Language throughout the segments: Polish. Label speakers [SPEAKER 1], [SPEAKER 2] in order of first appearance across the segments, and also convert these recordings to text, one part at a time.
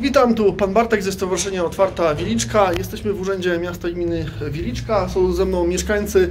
[SPEAKER 1] Witam, tu pan Bartek ze Stowarzyszenia Otwarta Wieliczka. Jesteśmy w Urzędzie Miasta i Gminy Wieliczka. Są ze mną mieszkańcy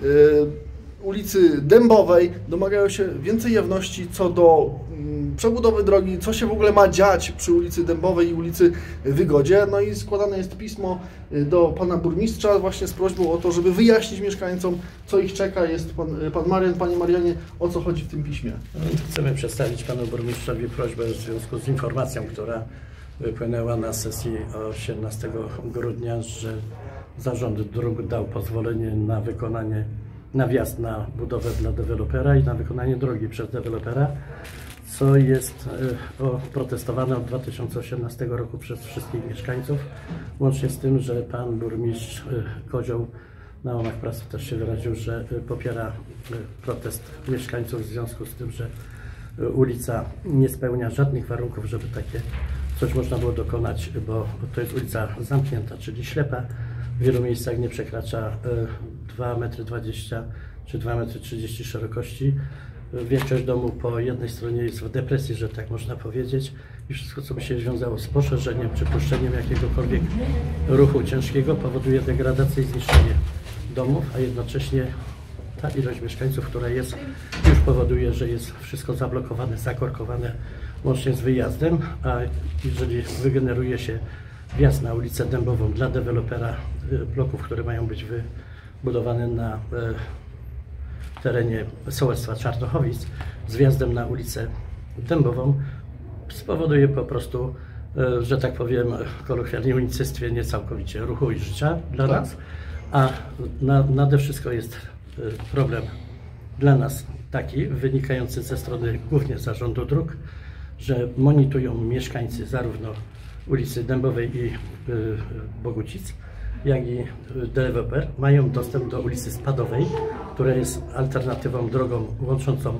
[SPEAKER 1] ulicy Dębowej. Domagają się więcej jawności co do przebudowy drogi, co się w ogóle ma dziać przy ulicy Dębowej i ulicy Wygodzie. No i składane jest pismo do pana burmistrza właśnie z prośbą o to, żeby wyjaśnić mieszkańcom, co ich czeka. Jest pan Marian. Panie Marianie, o co chodzi w tym piśmie?
[SPEAKER 2] Chcemy przedstawić panu burmistrzowi prośbę w związku z informacją, która wypłynęła na sesji 18 grudnia, że Zarząd Dróg dał pozwolenie na wykonanie, na wjazd na budowę dla dewelopera i na wykonanie drogi przez dewelopera, co jest protestowane od 2018 roku przez wszystkich mieszkańców, łącznie z tym, że pan burmistrz Kozioł na łamach prasy też się wyraził, że popiera protest mieszkańców w związku z tym, że ulica nie spełnia żadnych warunków, żeby takie coś można było dokonać, bo to jest ulica zamknięta, czyli ślepa. W wielu miejscach nie przekracza 2,20 m czy 2,30 m szerokości. Większość domów po jednej stronie jest w depresji, że tak można powiedzieć. I wszystko, co by się wiązało z poszerzeniem czy puszczeniem jakiegokolwiek ruchu ciężkiego, powoduje degradację i zniszczenie domów, a jednocześnie ta ilość mieszkańców, która jest, już powoduje, że jest wszystko zablokowane, zakorkowane, łącznie z wyjazdem, a jeżeli wygeneruje się wjazd na ulicę Dębową dla dewelopera bloków, które mają być wybudowane na terenie sołectwa Czarnochowic, z wjazdem na ulicę Dębową, spowoduje po prostu, że tak powiem kolokwialnie, unicestwienie całkowicie ruchu i życia dla nas, a nade wszystko jest problem dla nas taki, wynikający ze strony głównie Zarządu Dróg, że monitorują mieszkańcy zarówno ulicy Dębowej i Bogucic, jak i deweloper mają dostęp do ulicy Spadowej, która jest alternatywą drogą łączącą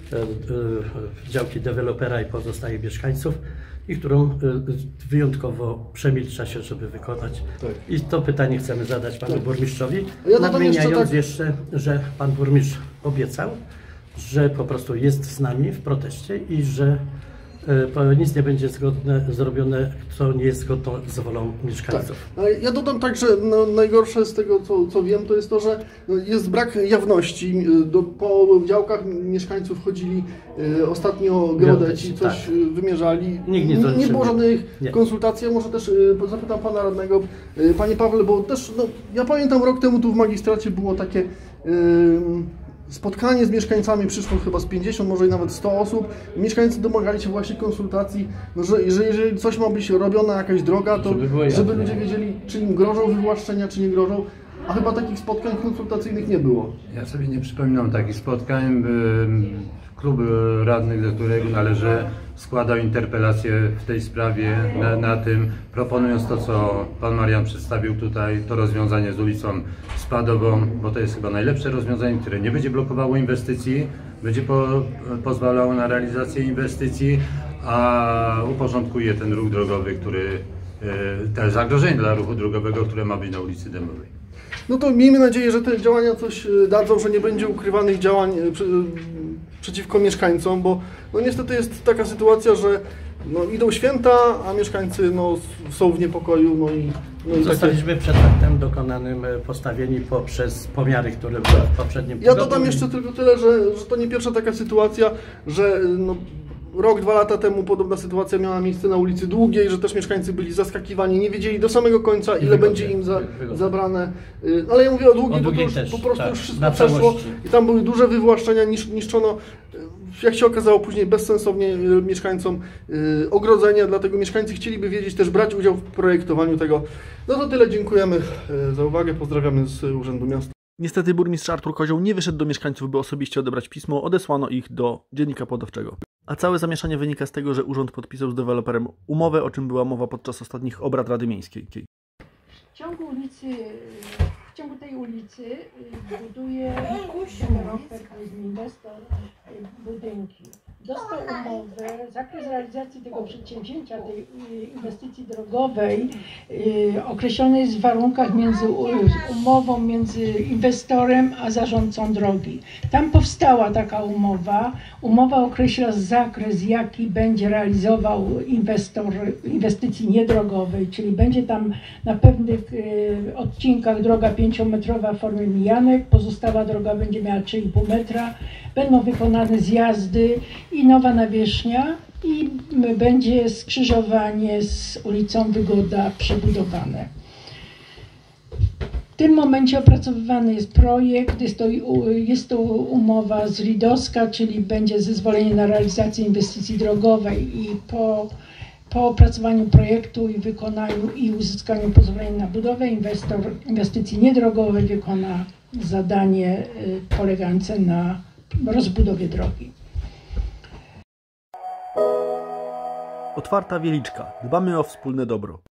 [SPEAKER 2] działki dewelopera i pozostałych mieszkańców i którą wyjątkowo przemilcza się, żeby wykonać. Tak. I to pytanie chcemy zadać panu burmistrzowi, nadmieniając jeszcze, że pan burmistrz obiecał, że po prostu jest z nami w proteście i że nic nie będzie zrobione, co nie jest zgodne z wolą mieszkańców.
[SPEAKER 1] Tak. Ja dodam tak, że najgorsze z tego, co wiem, to jest to, że jest brak jawności. Po działkach mieszkańców chodzili ostatnio geodeci, coś wymierzali.
[SPEAKER 2] Nikt
[SPEAKER 1] nie było żadnych konsultacji. Może też zapytam pana radnego, panie Pawle, bo też ja pamiętam, rok temu tu w magistracie było takie spotkanie z mieszkańcami, przyszło chyba z 50, może i nawet 100 osób. Mieszkańcy domagali się właśnie konsultacji, że jeżeli coś ma być robione, jakaś droga, to żeby ludzie wiedzieli, czy im grożą wywłaszczenia, czy nie grożą. A chyba takich spotkań konsultacyjnych nie było.
[SPEAKER 3] Ja sobie nie przypominam takich spotkań. Klub radnych, do którego należy, składał interpelację w tej sprawie na tym, proponując to, co pan Marian przedstawił tutaj, to rozwiązanie z ulicą Spadową, bo to jest chyba najlepsze rozwiązanie, które nie będzie blokowało inwestycji, będzie pozwalało na realizację inwestycji, a uporządkuje ten ruch drogowy, te zagrożenie dla ruchu drogowego, które ma być na ulicy Dębowej.
[SPEAKER 1] No to miejmy nadzieję, że te działania coś dadzą, że nie będzie ukrywanych działań przeciwko mieszkańcom, bo niestety jest taka sytuacja, że idą święta, a mieszkańcy są w niepokoju.
[SPEAKER 2] Zostaliśmy przed faktem dokonanym postawieni poprzez pomiary, które były w poprzednim tygodniu.
[SPEAKER 1] Ja dodam jeszcze tylko tyle, że to nie pierwsza taka sytuacja, że rok, 2 lata temu podobna sytuacja miała miejsce na ulicy Długiej, że też mieszkańcy byli zaskakiwani, nie wiedzieli do samego końca, ile będzie im zabrane. Ale ja mówię o Długiej, bo to już po prostu już wszystko przeszło i tam były duże wywłaszczenia, niszczono, jak się okazało później bezsensownie mieszkańcom ogrodzenia, dlatego mieszkańcy chcieliby wiedzieć, też brać udział w projektowaniu tego. No to tyle, dziękujemy za uwagę, pozdrawiamy z Urzędu Miasta. Niestety burmistrz Artur Kozioł nie wyszedł do mieszkańców, by osobiście odebrać pismo, odesłano ich do Dziennika Podawczego. A całe zamieszanie wynika z tego, że urząd podpisał z deweloperem umowę, o czym była mowa podczas ostatnich obrad Rady Miejskiej.
[SPEAKER 4] W ciągu tej ulicy buduje deweloper, inwestor budynki.
[SPEAKER 5] dostał umowę, zakres realizacji tego przedsięwzięcia, tej inwestycji drogowej określony jest w warunkach między umową między inwestorem a zarządcą drogi. Tam powstała taka umowa. Umowa określa zakres, jaki będzie realizował inwestor inwestycji niedrogowej, czyli będzie tam na pewnych odcinkach droga 5-metrowa w formie mijanek, pozostała droga będzie miała 3,5 metra, będą wykonane zjazdy i nowa nawierzchnia i będzie skrzyżowanie z ulicą Wygoda przebudowane. W tym momencie opracowywany jest projekt, jest to umowa z RIDOSKA, czyli będzie zezwolenie na realizację inwestycji drogowej i po opracowaniu projektu i wykonaniu i uzyskaniu pozwolenia na budowę inwestor inwestycji niedrogowej wykona zadanie polegające na rozbudowie drogi.
[SPEAKER 6] Otwarta Wieliczka. Dbamy o wspólne dobro.